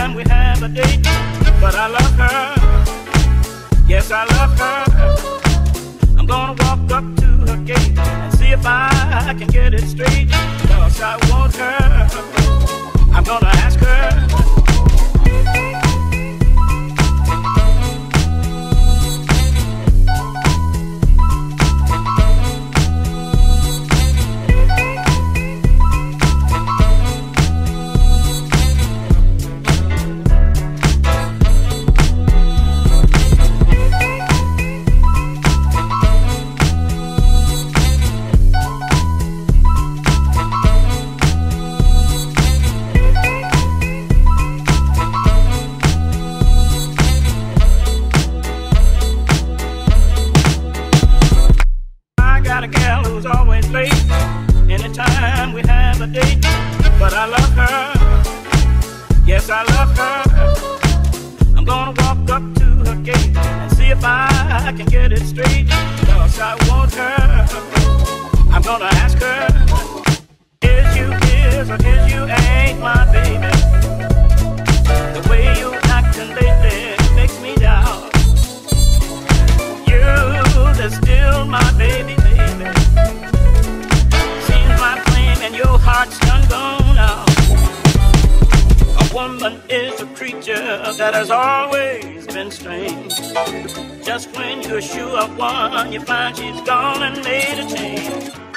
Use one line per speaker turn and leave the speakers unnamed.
time we have a date, but I love her. Yes, I love her. I'm gonna walk up to her gate and see if I can get it straight. 'Cause I want her. I'm gonna ask her. Got a gal who's always late anytime we have a date, but I love her. Yes, I love her. I'm gonna walk up to her gate and see if I can get it straight. 'Cause I want her. I'm gonna ask her. Is you is or is you ain't my baby? The way you acting lately makes me doubt. You're still my baby. Seems my flame and your heart's done gone out. A woman is a creature that has always been strange. Just when you're sure of one, you find she's gone and made a change.